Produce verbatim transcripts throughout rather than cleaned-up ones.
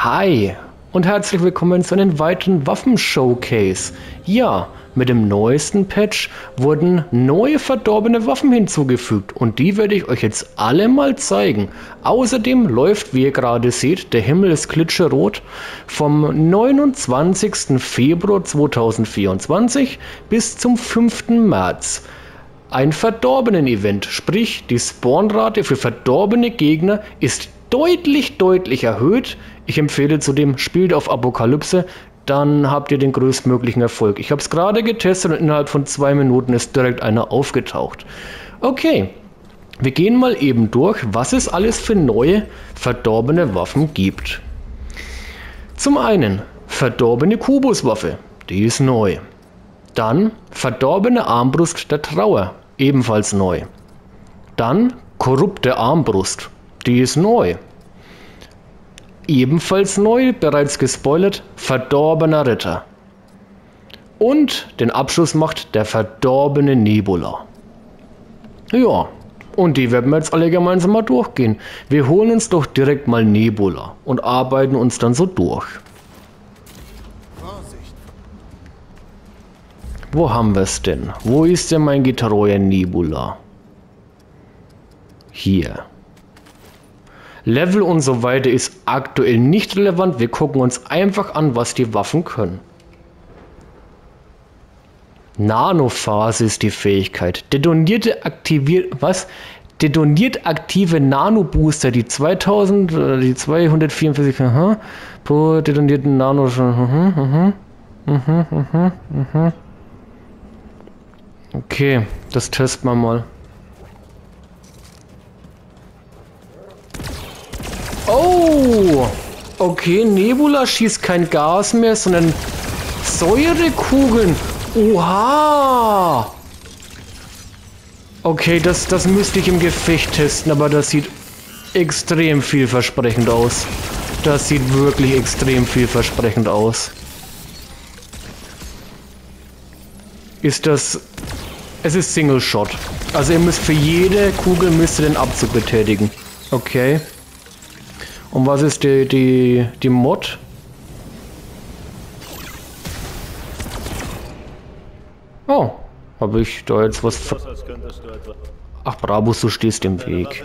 Hi und herzlich willkommen zu einem weiteren Waffen-Showcase. Ja, mit dem neuesten Patch wurden neue verdorbene Waffen hinzugefügt und die werde ich euch jetzt alle mal zeigen. Außerdem läuft, wie ihr gerade seht, der Himmel ist glitscherrot, vom neunundzwanzigsten Februar zweitausendvierundzwanzig bis zum fünften März. Ein Verdorbenen-Event, sprich die Spawnrate für verdorbene Gegner ist deutlich, deutlich erhöht. Ich empfehle zudem, spielt auf Apokalypse, dann habt ihr den größtmöglichen Erfolg. Ich habe es gerade getestet und innerhalb von zwei Minuten ist direkt einer aufgetaucht. Okay, wir gehen mal eben durch, was es alles für neue verdorbene Waffen gibt. Zum einen verdorbene Kubuswaffe, die ist neu. Dann verdorbene Armbrust der Trauer, ebenfalls neu. Dann korrupte Armbrust, die ist neu. Ebenfalls neu, bereits gespoilert, verdorbener Ritter. Und den Abschluss macht der verdorbene Nebula. Ja, und die werden wir jetzt alle gemeinsam mal durchgehen. Wir holen uns doch direkt mal Nebula und arbeiten uns dann so durch. Wo haben wir es denn? Wo ist denn mein getreuer Nebula? Hier. Level und so weiter ist aktuell nicht relevant. Wir gucken uns einfach an, was die Waffen können. Nanophase ist die Fähigkeit. Detonierte aktiviert was? Detoniert aktive Nanobooster, die zweitausend oder die zweihundertvierundvierzig aha, pro detonierten Nano. Aha, aha, aha, aha, aha. Okay, das testen wir mal. Oh, okay, Nebula schießt kein Gas mehr, sondern Säurekugeln. Oha! Okay, das, das müsste ich im Gefecht testen, aber das sieht extrem vielversprechend aus. Das sieht wirklich extrem vielversprechend aus. Ist das... Es ist Single Shot. Also ihr müsst für jede Kugel müsst ihr den Abzug betätigen. Okay. Und was ist die, die, die Mod? Oh, habe ich da jetzt was ver... Ach, Brabus, du stehst im Weg.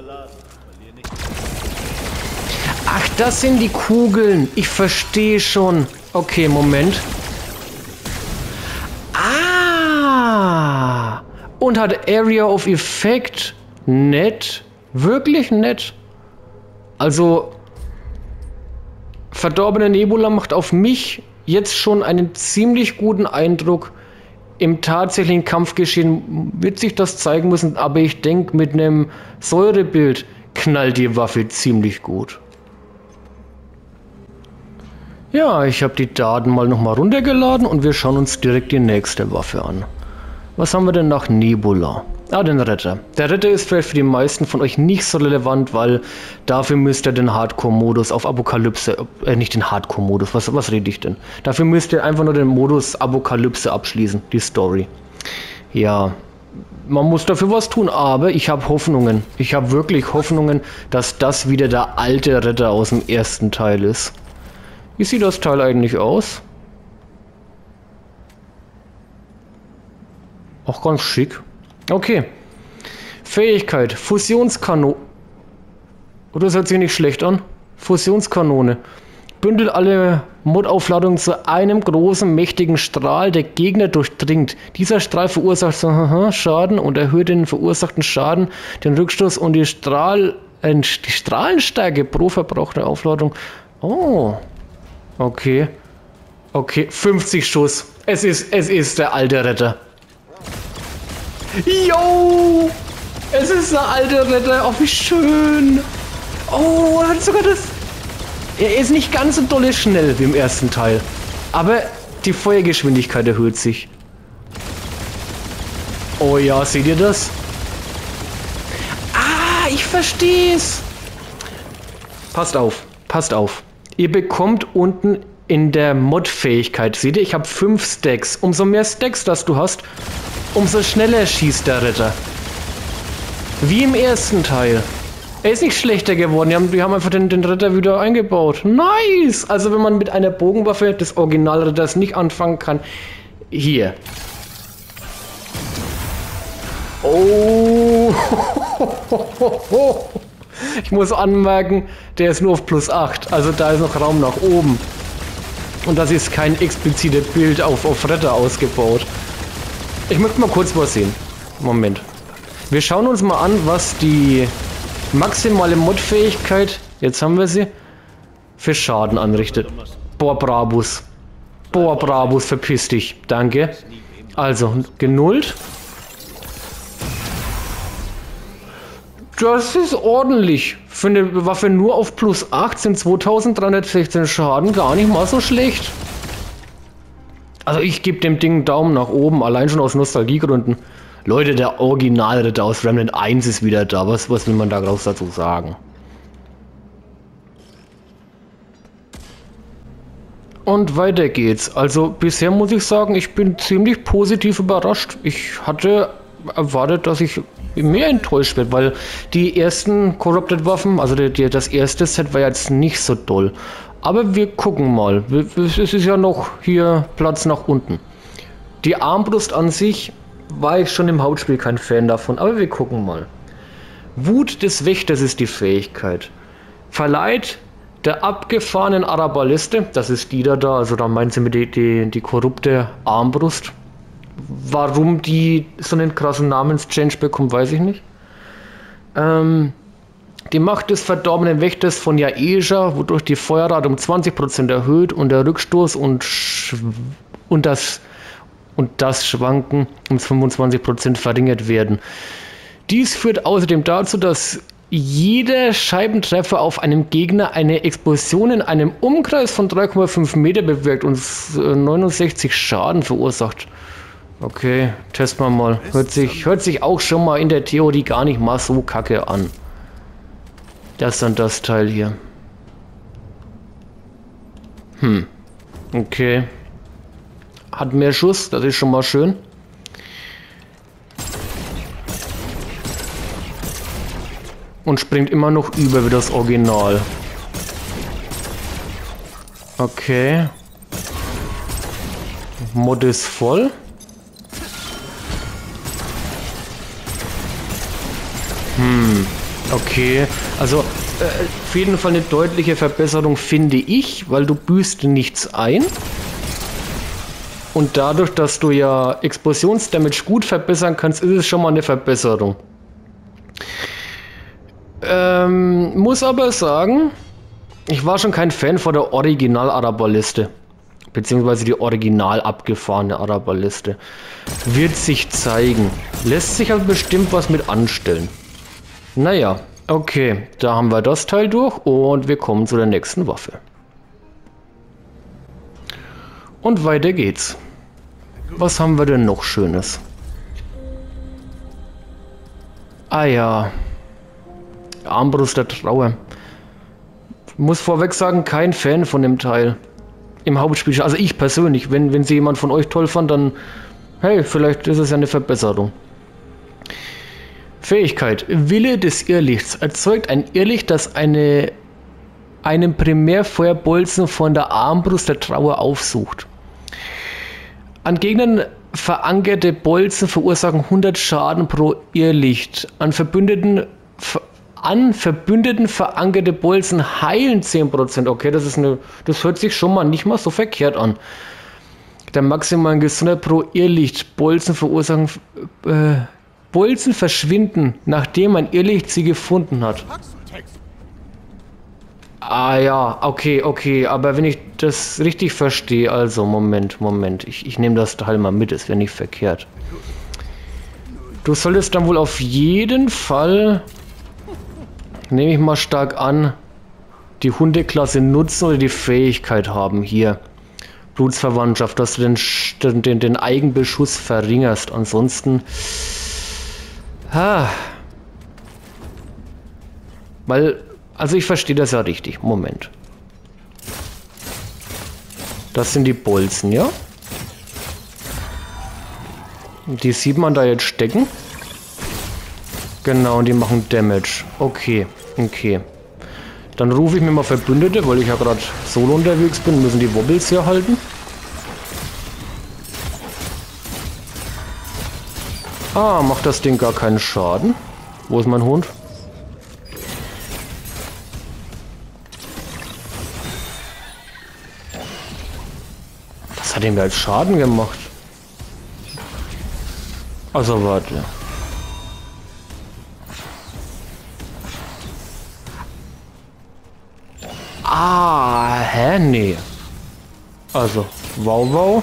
Ach, das sind die Kugeln. Ich verstehe schon. Okay, Moment. Ah! Und hat Area of Effect. Nett. Wirklich nett. Also, verdorbene Nebula macht auf mich jetzt schon einen ziemlich guten Eindruck. Im tatsächlichen Kampfgeschehen wird sich das zeigen müssen, aber ich denke, mit einem Säurebild knallt die Waffe ziemlich gut. Ja, ich habe die Daten mal nochmal runtergeladen und wir schauen uns direkt die nächste Waffe an. Was haben wir denn nach Nebula? Ah, den Retter. Der Retter ist vielleicht für die meisten von euch nicht so relevant, weil dafür müsst ihr den Hardcore-Modus auf Apokalypse, äh, nicht den Hardcore-Modus, was, was rede ich denn? Dafür müsst ihr einfach nur den Modus Apokalypse abschließen, die Story. Ja, man muss dafür was tun, aber ich habe Hoffnungen. Ich habe wirklich Hoffnungen, dass das wieder der alte Retter aus dem ersten Teil ist. Wie sieht das Teil eigentlich aus? Auch ganz schick. Okay. Fähigkeit. Fusionskanone. Oder das hört sich nicht schlecht an. Fusionskanone. Bündelt alle Mod-Aufladungen zu einem großen, mächtigen Strahl, der Gegner durchdringt. Dieser Strahl verursacht Schaden und erhöht den verursachten Schaden, den Rückstoß und die, Strahl, äh, die Strahlenstärke pro verbrauchte Aufladung. Oh. Okay. Okay. fünfzig Schuss. Es ist, es ist der alte Retter. Yo! Es ist der alte Retter. Oh, wie schön. Oh, er hat sogar das... Er ist nicht ganz so dolle schnell wie im ersten Teil. Aber die Feuergeschwindigkeit erhöht sich. Oh ja, seht ihr das? Ah, ich versteh's. Passt auf, passt auf. Ihr bekommt unten in der Mod-Fähigkeit, seht ihr, ich habe fünf Stacks. Umso mehr Stacks das du hast, umso schneller schießt der Ritter. Wie im ersten Teil. Er ist nicht schlechter geworden. Die haben, die haben einfach den, den Ritter wieder eingebaut. Nice! Also wenn man mit einer Bogenwaffe des Originalritters nicht anfangen kann. Hier. Oh! Ich muss anmerken, der ist nur auf plus acht. Also da ist noch Raum nach oben. Und das ist kein explizites Bild auf, auf Ritter ausgebaut. Ich möchte mal kurz was sehen. Moment. Wir schauen uns mal an, was die maximale Mod-Fähigkeit, jetzt haben wir sie, für Schaden anrichtet. Boah, Brabus. Boah, Brabus, verpiss dich. Danke. Also, genullt. Das ist ordentlich. Für eine Waffe nur auf plus acht sind zweitausenddreihundertsechzehn Schaden gar nicht mal so schlecht. Also ich gebe dem Ding einen Daumen nach oben, allein schon aus Nostalgiegründen. Leute, der Originalritter aus Remnant eins ist wieder da. Was, was will man da groß dazu sagen? Und weiter geht's. Also bisher muss ich sagen, ich bin ziemlich positiv überrascht. Ich hatte erwartet, dass ich mehr enttäuscht werde, weil die ersten Corrupted Waffen, also die, die, das erste Set war jetzt nicht so toll. Aber wir gucken mal. Es ist ja noch hier Platz nach unten. Die Armbrust an sich war ich schon im Hauptspiel kein Fan davon, aber wir gucken mal. Wut des Wächters ist die Fähigkeit. Verleiht der abgefahrenen Arabaliste, das ist die da da, also da meinen sie mit die, die, die korrupte Armbrust. Warum die so einen krassen Namenschange bekommt, weiß ich nicht. Ähm, die Macht des verdorbenen Wächters von Jaeja, wodurch die Feuerrate um zwanzig Prozent erhöht und der Rückstoß und, und, das, und das Schwanken um fünfundzwanzig Prozent verringert werden. Dies führt außerdem dazu, dass jeder Scheibentreffer auf einem Gegner eine Explosion in einem Umkreis von drei Komma fünf Meter bewirkt und neunundsechzig Schaden verursacht. Okay, testen wir mal. Hört sich, hört sich auch schon mal in der Theorie gar nicht mal so kacke an. Das ist dann das Teil hier. Hm. Okay. Hat mehr Schuss, das ist schon mal schön. Und springt immer noch über wie das Original. Okay. Mod ist voll. Hm, okay. Also, äh, auf jeden Fall eine deutliche Verbesserung, finde ich, weil du büßt nichts ein. Und dadurch, dass du ja Explosionsdamage gut verbessern kannst, ist es schon mal eine Verbesserung. Ähm, muss aber sagen, ich war schon kein Fan von der Original-Arabaliste. Beziehungsweise die original abgefahrene Arabaliste. Wird sich zeigen. Lässt sich aber bestimmt was mit anstellen. Naja, okay, da haben wir das Teil durch und wir kommen zu der nächsten Waffe. Und weiter geht's. Was haben wir denn noch Schönes? Ah ja. Armbrust der Trauer. Ich muss vorweg sagen, kein Fan von dem Teil. Im Hauptspiel, also ich persönlich. Wenn, wenn sie jemand von euch toll fand, dann hey, vielleicht ist es ja eine Verbesserung. Fähigkeit. Wille des Irrlichts. Erzeugt ein Irrlicht, das eine, einen Primärfeuerbolzen von der Armbrust der Trauer aufsucht. An Gegnern verankerte Bolzen verursachen hundert Schaden pro Irrlicht. An Verbündeten, an Verbündeten verankerte Bolzen heilen zehn Prozent. Okay, das ist eine, das hört sich schon mal nicht mal so verkehrt an. Der maximale Gesundheit pro Irrlicht. Bolzen verursachen... Äh, Bolzen verschwinden, nachdem ein Irrlicht sie gefunden hat. Ah ja, okay, okay, aber wenn ich das richtig verstehe, also Moment, Moment, ich, ich nehme das Teil mal mit, das wäre nicht verkehrt. Du solltest dann wohl auf jeden Fall, nehme ich mal stark an, die Hundeklasse nutzen oder die Fähigkeit haben hier. Blutsverwandtschaft, dass du den, den, den Eigenbeschuss verringerst, ansonsten... Ha. Weil, also ich verstehe das ja richtig. Moment. Das sind die Bolzen, ja? Die sieht man da jetzt stecken. Genau, und die machen Damage. Okay. Okay. Dann rufe ich mir mal Verbündete, weil ich ja gerade solo unterwegs bin, müssen die Wobbles hier halten. Ah, macht das Ding gar keinen Schaden? Wo ist mein Hund? Was hat denn da jetzt Schaden gemacht? Also warte. Ah, hä? Nee. Also, wow, wow.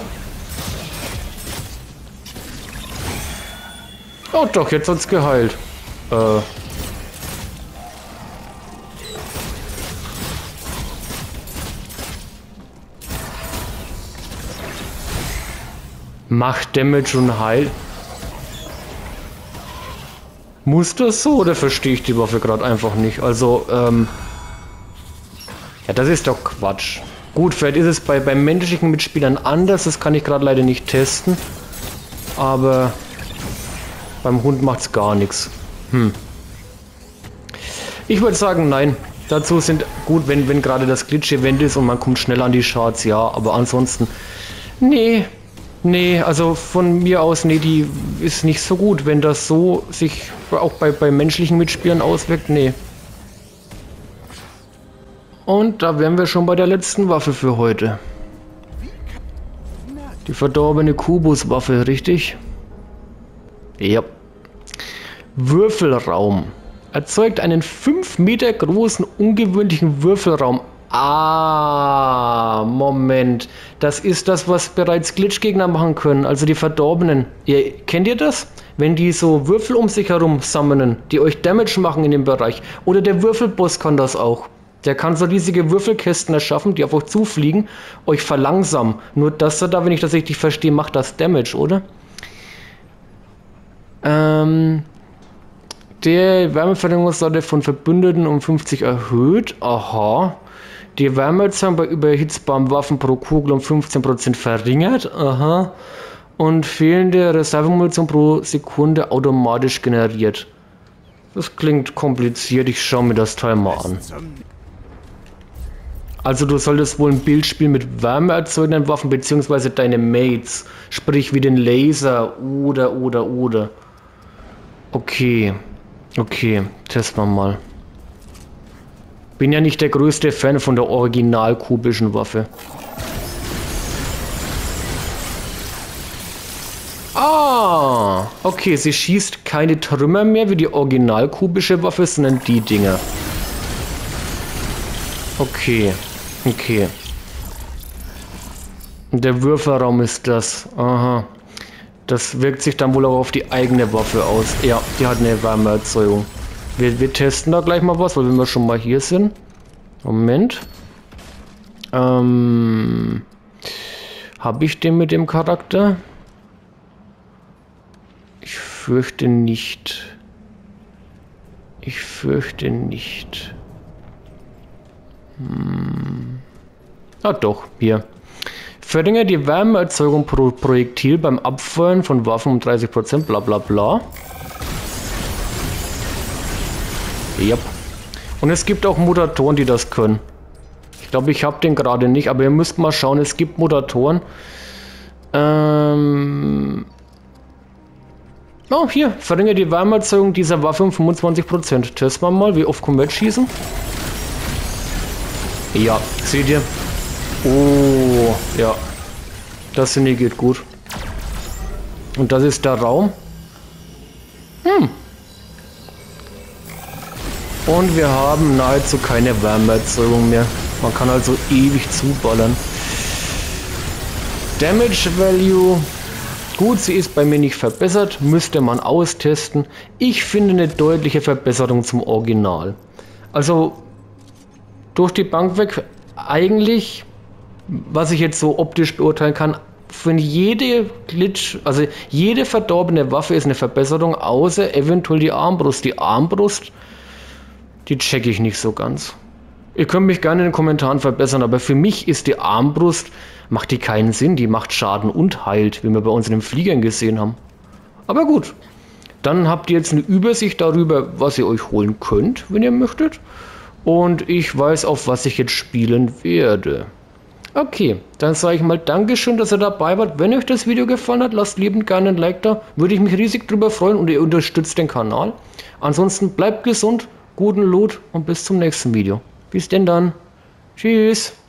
Oh doch, jetzt hat's geheilt. Äh. Macht Damage und heilt. Muss das so oder verstehe ich die Waffe gerade einfach nicht? Also, ähm... ja, das ist doch Quatsch. Gut, vielleicht ist es bei, bei menschlichen Mitspielern anders, das kann ich gerade leider nicht testen. Aber beim Hund macht es gar nichts. Hm. Ich würde sagen, nein. Dazu sind gut, wenn, wenn gerade das Glitch-Event ist und man kommt schnell an die Charts, ja. Aber ansonsten, nee. Nee, also von mir aus, nee, die ist nicht so gut. Wenn das so sich auch bei, bei menschlichen Mitspielern auswirkt, nee. Und da wären wir schon bei der letzten Waffe für heute. Die verdorbene Kubuswaffe, richtig? Ja. Würfelraum. Erzeugt einen fünf Meter großen, ungewöhnlichen Würfelraum. Ah, Moment. Das ist das, was bereits Glitch-Gegner machen können, also die Verdorbenen. Ihr, kennt ihr das? Wenn die so Würfel um sich herum sammeln, die euch Damage machen in dem Bereich. Oder der Würfelboss kann das auch. Der kann so riesige Würfelkästen erschaffen, die auf euch zufliegen, euch verlangsamen. Nur das da, wenn ich das richtig verstehe, macht das Damage, oder? Ähm... Der Wärmeverringerungsrate von Verbündeten um fünfzig erhöht. Aha. Die Wärmeerzeugung bei überhitzbaren Waffen pro Kugel um fünfzehn Prozent verringert. Aha. Und fehlende Reservemunition pro Sekunde automatisch generiert. Das klingt kompliziert. Ich schaue mir das Teil mal an. Also du solltest wohl ein Bild spielen mit wärmeerzeugenden Waffen beziehungsweise deine Mates. Sprich wie den Laser oder oder oder. Okay. Okay, testen wir mal. Bin ja nicht der größte Fan von der original-kubischen Waffe. Ah, okay, sie schießt keine Trümmer mehr wie die original-kubische Waffe, sondern die Dinger. Okay, okay. Der Würfelraum ist das. Aha. Das wirkt sich dann wohl auch auf die eigene Waffe aus. Ja, die hat eine Wärmeerzeugung. Wir, wir testen da gleich mal was, weil wenn wir schon mal hier sind. Moment. Ähm, habe ich den mit dem Charakter? Ich fürchte nicht. Ich fürchte nicht. Hm. Ah doch, hier. Verringert die Wärmeerzeugung pro Projektil beim Abfeuern von Waffen um dreißig Prozent, bla bla bla. Yep. Und es gibt auch Mutatoren, die das können. Ich glaube, ich habe den gerade nicht, aber ihr müsst mal schauen, es gibt Mutatoren. Ähm... Oh, hier, verringert die Wärmeerzeugung dieser Waffe um fünfundzwanzig Prozent. Testen wir mal, wie oft Combat schießen. Ja, seht ihr? Oh, ja. Das finde ich geht gut. Und das ist der Raum. Hm. Und wir haben nahezu keine Wärmeerzeugung mehr. Man kann also ewig zuballern. Damage Value. Gut, sie ist bei mir nicht verbessert. Müsste man austesten. Ich finde eine deutliche Verbesserung zum Original. Also durch die Bank weg eigentlich, was ich jetzt so optisch beurteilen kann, für jede Glitch, also jede verdorbene Waffe ist eine Verbesserung, außer eventuell die Armbrust. Die Armbrust, die checke ich nicht so ganz. Ihr könnt mich gerne in den Kommentaren verbessern, aber für mich ist die Armbrust, macht die keinen Sinn, die macht Schaden und heilt, wie wir bei uns in den Fliegern gesehen haben. Aber gut, Dann habt ihr jetzt eine Übersicht darüber, was ihr euch holen könnt, wenn ihr möchtet. Und ich weiß, auf was ich jetzt spielen werde. Okay, dann sage ich mal Dankeschön, dass ihr dabei wart. Wenn euch das Video gefallen hat, lasst liebend gerne ein Like da. Würde ich mich riesig drüber freuen und ihr unterstützt den Kanal. Ansonsten bleibt gesund, guten Loot und bis zum nächsten Video. Bis denn dann. Tschüss.